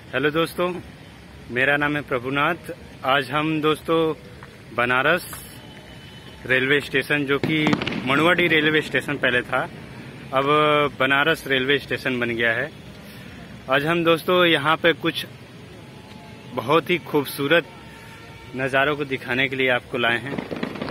Hello दोस्तों, मेरा नाम है प्रभुनाथ। आज हम दोस्तों बनारस रेलवे स्टेशन, जो कि मनुवाडी रेलवे स्टेशन पहले था, अब बनारस रेलवे स्टेशन बन गया है। आज हम दोस्तों यहाँ पे कुछ बहुत ही खूबसूरत नज़ारों को दिखाने के लिए आपको लाए हैं।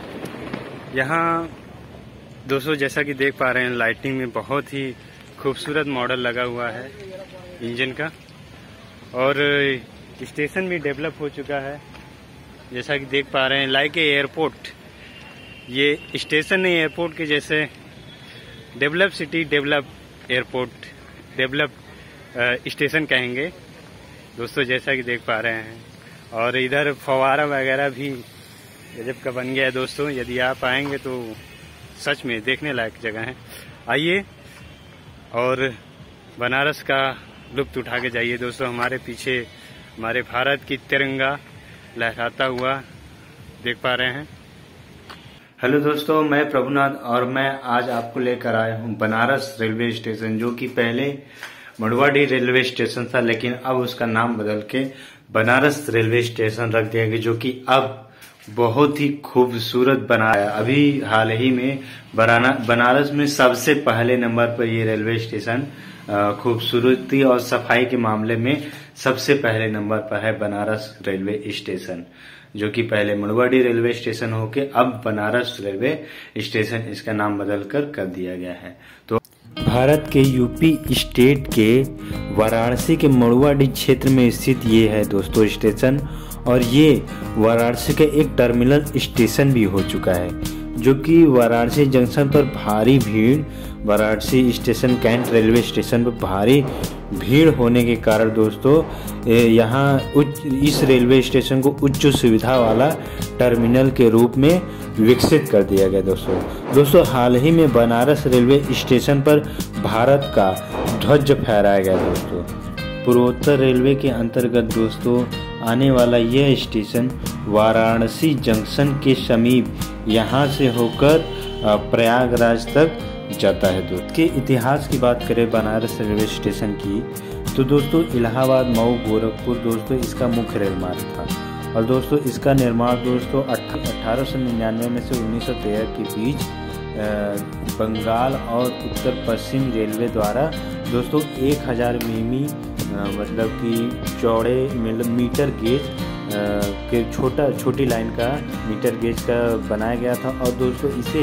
यहाँ दोस्तों जैसा कि देख पा रहे हैं, लाइटिंग में बहुत ही खूबसूरत मॉडल लगा हुआ है इंजन का, और स्टेशन भी डेवलप हो चुका है जैसा कि देख पा रहे हैं। लाइक एयरपोर्ट, ये स्टेशन नहीं, एयरपोर्ट के जैसे develop city, develop airport, develop station कहेंगे दोस्तों, जैसा कि देख पा रहे हैं। और इधर फव्वारा वगैरह भी गजब का बन गया है दोस्तों। यदि आप आएंगे तो सच में देखने लायक जगह है। आइए और बनारस का लुत्फ उठा के जाइए दोस्तों। हमारे पीछे हमारे भारत की तिरंगा लहराता हुआ देख पा रहे हैं। हेलो दोस्तों, मैं प्रभुनाथ और मैं आज आपको लेकर आया हूं बनारस रेलवे स्टेशन, जो कि पहले मनुवाडी रेलवे स्टेशन था, लेकिन अब उसका नाम बदल के बनारस रेलवे स्टेशन रख दिया गया, जो कि अब बहुत ही खूबसूरत बनाया। अभी हाल ही में बनारस में सबसे पहले नंबर पर ये रेलवे स्टेशन खूबसूरती और सफाई के मामले में सबसे पहले नंबर पर है बनारस रेलवे स्टेशन, जो कि पहले मनुवाडी रेलवे स्टेशन होके अब बनारस रेलवे स्टेशन इसका नाम बदलकर कर दिया गया है। तो भारत के यूपी स्टेट के वाराणसी के मनुवाडी क्षेत्र में स्थित ये है दोस्तों स्टेशन, और ये वाराणसी का एक टर्मिनल स्टेशन भी हो चुका है, जो कि वाराणसी जंक्शन पर भारी भीड़, Varanasi station cantt railway station पर भारी भीड़ होने के कारण दोस्तों यहाँ इस रेलवे स्टेशन को उच्च सुविधा वाला टर्मिनल के रूप में विकसित कर दिया गया दोस्तों। हाल ही में बनारस रेलवे स्टेशन पर भारत का ध्वज फहराया गया दोस्तों। पूर्वोत्तर रेलवे के अंतर्गत दोस्तों आने वाला यह स्टेशन वाराणसी जंक्शन के समीप यहाँ से होकर प्रयागराज तक जाता है दोस्तों। के इतिहास की बात करें बनारस रेलवे स्टेशन की, तो दोस्तों इलाहाबाद, मऊ, गोरखपुर दोस्तों इसका मुख्य रेल मार्ग था, और दोस्तों इसका निर्माण दोस्तों 1899 में से 1913 के बीच बंगाल और उत्तर पश्चिम रेलवे द्वारा दोस्तों 1000 मिमी मतलब कि चौड़े मीटर गेज के छोटी लाइन का मीटर गेज का बनाया गया था, और दोस्तों इसे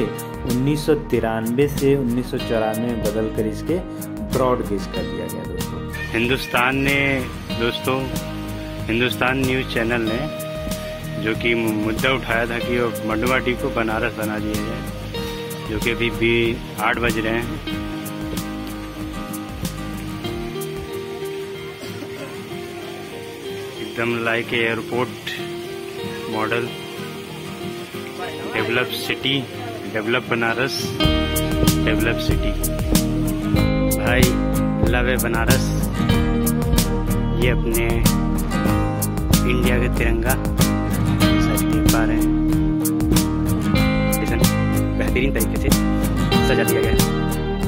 1993 से 1994 में बदलकर इसके ब्रॉड गेज कर दिया गया दोस्तों। हिंदुस्तान न्यूज़ चैनल ने जो कि मुद्दा उठाया था कि मनुवाडी को बनारस बना दिया जाए, जो कि अभी भी 8 बज रहे हैं। एकदम like airport model, develop city, develop Banaras, develop city. भाई लव है बनारस, ये अपने इंडिया के तिरंगा सच देख पा रहे हैं। बेहतरीन तरीके से सजा दिया गया है।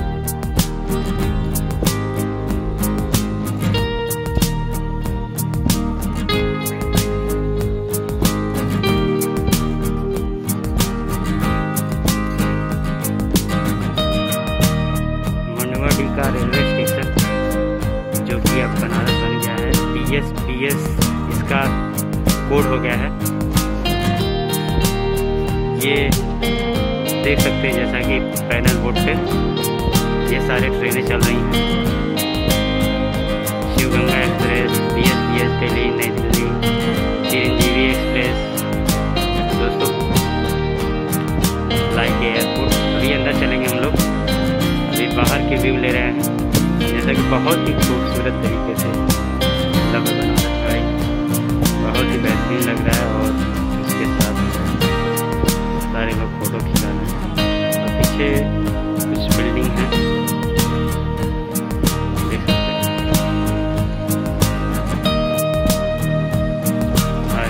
का रेलवे स्टेशन जो कि अब बनारस बन गया है, TSPS इसका कोड हो गया है। ये देख सकते हैं जैसा कि पैनल बोर्ड पे ये सारे ट्रेनें चल रही हैं। Shiv Ganga express, TSPS Delhi, Nai Delhi, Chiranjeevi express दोस्तों, लाइक एयरपोर्ट। अभी अंदर चलेंगे हम लोग, बाहर के व्यू ले रहे हैं, जैसा कि बहुत ही खूबसूरत तरीके से लव बनारस भाई, बहुत ही बेहतरीन लग रहा है। और उसके साथ सारे लोग फोटो खिंचा रहे हैं, और पीछे कुछ बिल्डिंग है देख सकते हैं भाई।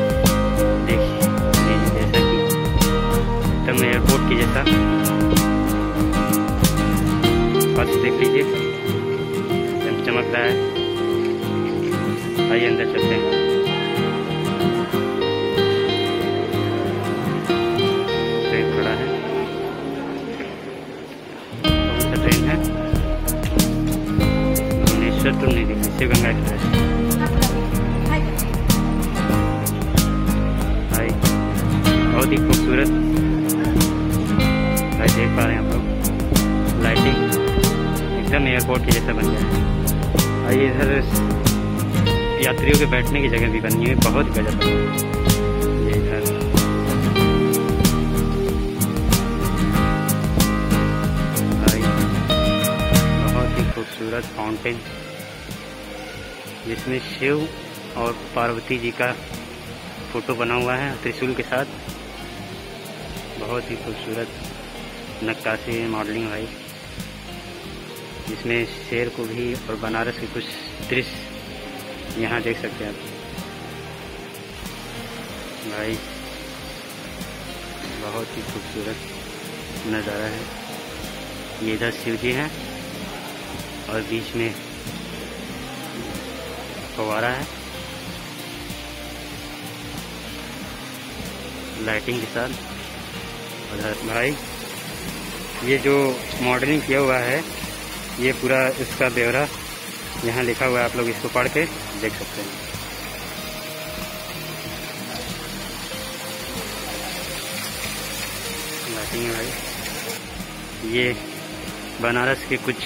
देखिए जैसा कि एकदम एयरपोर्ट की जैसा फर्श देख लीजिए, चमक रहा है। आइए अंदर चलते हैं। ट्रेन खड़ा है, कौन सा ट्रेन है? भुवनेश्वर तो नहीं दिखा, शिव गंगा एक्सप्रेस। भाई बहुत ही खूबसूरत भाई देख पा रहे हैं आप लोग, लाइटिंग एकदम एयरपोर्ट के जैसा बन गया है। और इधर यात्रियों के बैठने की जगह भी बनी है, बहुत गजब है ये इधर। भाई बहुत ही खूबसूरत फाउंटेन जिसमें शिव और पार्वती जी का फोटो बना हुआ है त्रिशूल के साथ। बहुत ही खूबसूरत नक्काशी मॉडलिंग भाई, जिसमें शेर को भी और बनारस के कुछ दृश्य यहाँ देख सकते हैं आप भाई। बहुत ही खूबसूरत नज़ारा है ये। इधर शिव जी हैं और बीच में फव्वारा है लाइटिंग के साथ। उधर भाई ये जो मॉडलिंग किया हुआ है ये पूरा इसका ब्यौरा यहाँ लिखा हुआ है, आप लोग इसको पढ़ के देख सकते हैं। लाइटिंग है भाई। ये बनारस के कुछ,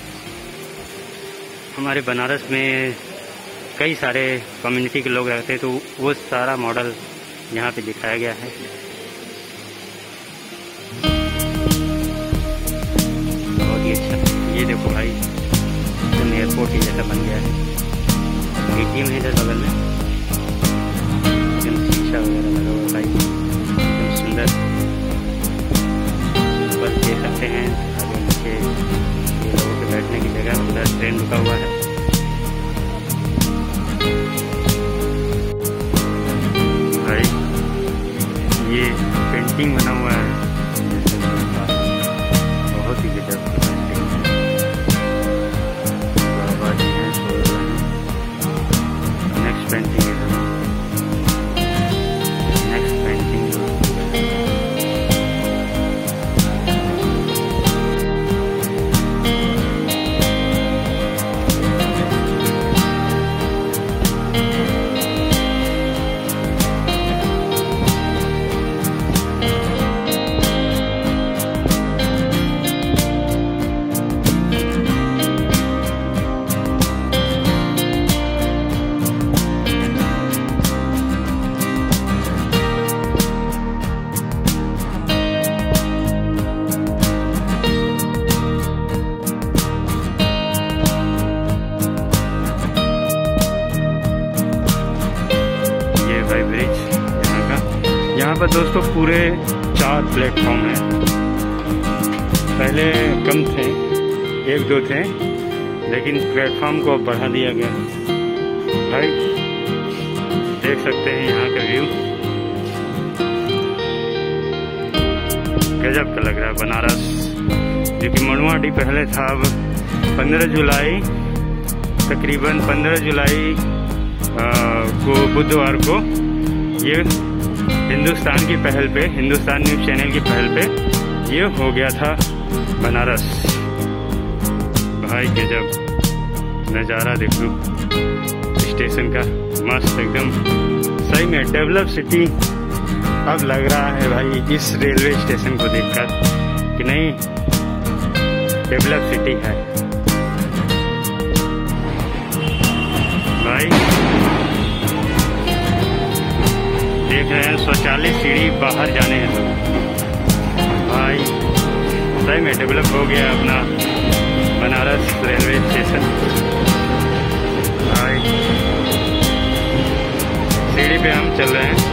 हमारे बनारस में कई सारे कम्युनिटी के लोग रहते हैं, तो वो सारा मॉडल यहाँ पे दिखाया गया है। बहुत ही अच्छा। ये देखो भाई एकदम एयरपोर्ट ही जैसा बन गया है। एटीएम है इधर बगल में, एकदम शीशा वगैरह लगा हुआ भाई, एकदम सुंदर। ऊपर देख सकते हैं आगे नीचे ये लोगों के बैठने की जगह, उधर ट्रेन रुका हुआ है। भाई ये पेंटिंग बना हुआ है, बहुत ही गजब की पेंटिंग है। बाबा जी हैं, नेक्स्ट पेंटिंग है, नेक्स्ट पेंटिंग। यहाँ पर दोस्तों पूरे 4 प्लेटफॉर्म हैं। पहले कम थे, 1-2 थे, लेकिन प्लेटफॉर्म को बढ़ा दिया गया। भाई देख सकते हैं यहाँ का व्यू, गजब का लग रहा है बनारस। जो कि मनुआडीह पहले था, अब 15 जुलाई, तकरीबन 15 जुलाई को बुधवार को ये हिंदुस्तान की पहल पे, हिंदुस्तान न्यूज़ चैनल की पहल पे ये हो गया था बनारस। भाई गजब नज़ारा देखो स्टेशन का, मस्त एकदम सही में डेवलप सिटी अब लग रहा है भाई इस रेलवे स्टेशन को देखकर कि नहीं डेवलप सिटी है भाई। देख रहे हैं शौचालय सीढ़ी बाहर जाने हैं तो भाई सही में डेवलप हो गया अपना बनारस रेलवे स्टेशन। भाई सीढ़ी पे हम चल रहे हैं।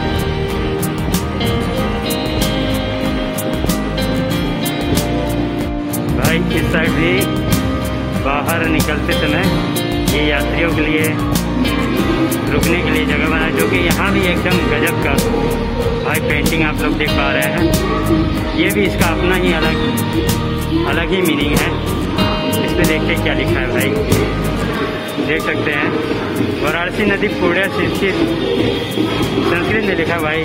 भाई इस साइड भी बाहर निकलते समय ये यात्रियों के लिए रुकने के लिए जगह बना, जो कि यहाँ भी एकदम गजब का भाई पेंटिंग आप लोग देख पा रहे हैं। ये भी इसका अपना ही अलग ही मीनिंग है। इस पे देखते क्या लिखा है भाई, देख सकते हैं। पारसी नदी पुण्य संस्कृत में लिखा भाई,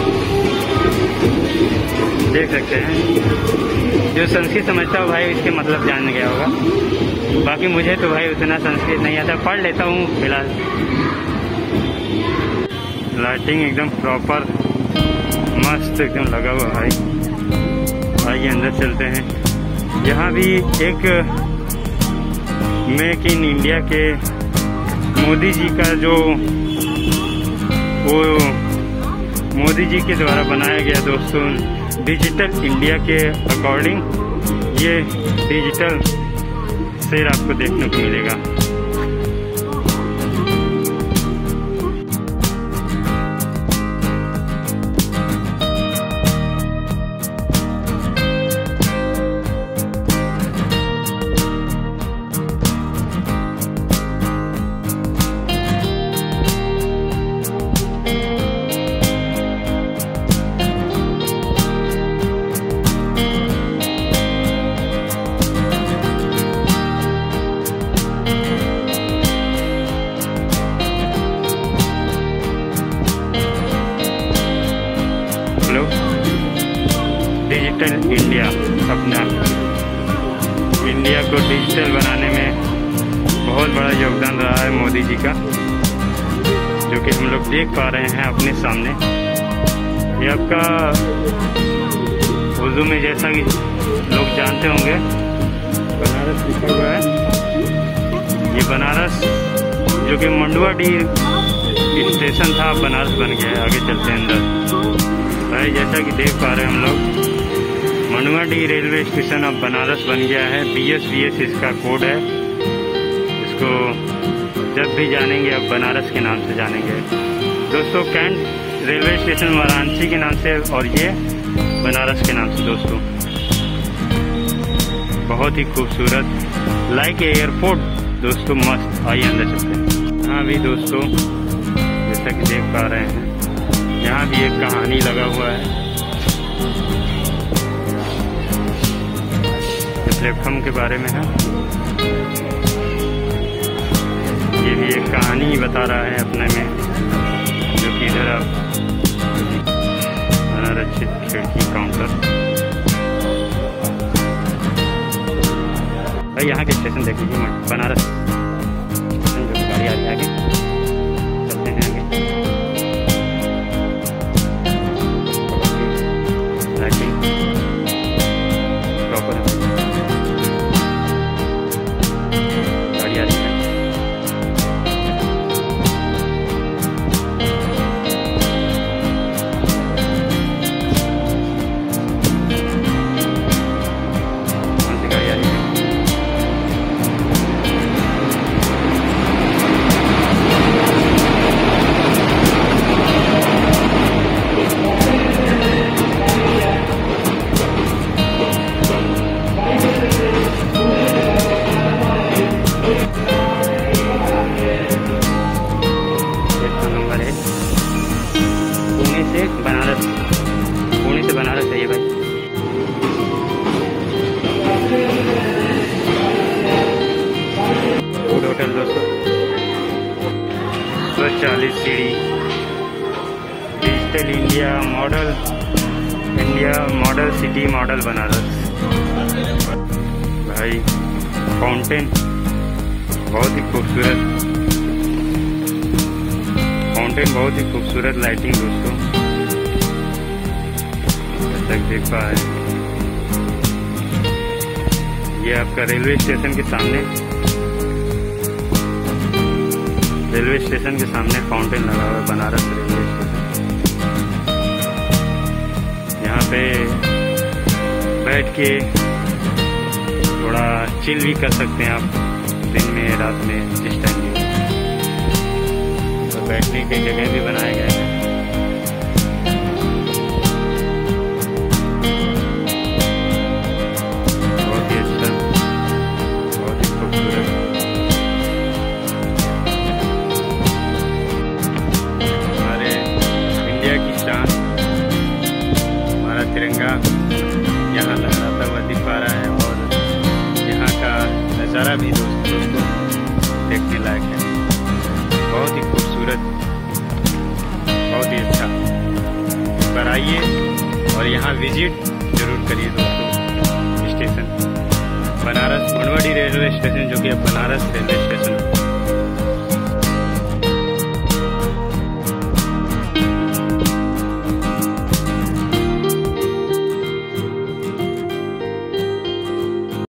देख सकते हैं। जो संस्कृत समझता हो भाई इसके मतलब जान गया होगा। बाकी मुझे तो भाई उतना संस्कृत नहीं आता, पढ़ लेता हूँ फिलहाल। लाइटिंग एकदम प्रॉपर मस्त एकदम लगा हुआ भाई। आइए अंदर चलते हैं। यहाँ भी एक मेक इन इंडिया के मोदी जी का जो वो मोदी जी के द्वारा बनाया गया दोस्तों, डिजिटल इंडिया के अकॉर्डिंग ये डिजिटल शेर आपको देखने को मिलेगा। डिजिटल इंडिया, अपना इंडिया को डिजिटल बनाने में बहुत बड़ा योगदान रहा है मोदी जी का, जो कि हम लोग देख पा रहे हैं अपने सामने। ये आपका उर्दू में जैसा कि लोग जानते होंगे बनारस लिखा हुआ है। ये बनारस जो कि मंडुआडीह स्टेशन था बनारस बन गया है। आगे चलते हैं अंदर भाई। जैसा कि देख पा रहे हैं हम लोग मंडुआडीह रेलवे स्टेशन अब बनारस बन गया है। BSBS इसका कोड है। इसको जब भी जानेंगे अब बनारस के नाम से जानेंगे दोस्तों। कैंट रेलवे स्टेशन वाराणसी के नाम से और ये बनारस के नाम से दोस्तों। बहुत ही खूबसूरत लाइक एयरपोर्ट दोस्तों, मस्त। आइए अंदर चलते हैं। यहाँ भी दोस्तों जैसा कि देख पा रहे हैं यहाँ भी एक कहानी लगा हुआ है। प्लेटफॉर्म के बारे में है। ये भी एक कहानी बता रहा है अपने में, जो कि इधर आप अनारक्षित खिड़की काउंटर। भाई यहाँ के स्टेशन देख लीजिए, बनारस स्टेशन जो गाड़ी आ रही है। आगे चलते हैं आगे। लाइटिंग प्रॉपर है। पुणे से बनारस है ये भाई। फूड होटल दोस्तों, 140 सीढ़ी। Digital India model city model Banaras भाई। फाउंटेन बहुत ही खूबसूरत, फाउंटेन बहुत ही खूबसूरत। लाइटिंग दोस्तों देख पा है। ये आपका रेलवे स्टेशन के सामने, रेलवे स्टेशन के सामने फाउंटेन लगा हुआ है बनारस रेलवे स्टेशन। यहाँ पे बैठ के थोड़ा चिल भी कर सकते हैं आप, दिन में रात में जिस टाइम भी। तो बैठने की जगह भी बनाए गए हैं। तिरंगा यहाँ लहराता हुआ दिख पा रहा है और यहाँ का नज़ारा भी दोस्तों देखने लायक है। बहुत ही आइए और यहाँ विजिट जरूर करिए दोस्तों station Banaras, Manduadih railway station, जो कि अब बनारस रेलवे स्टेशन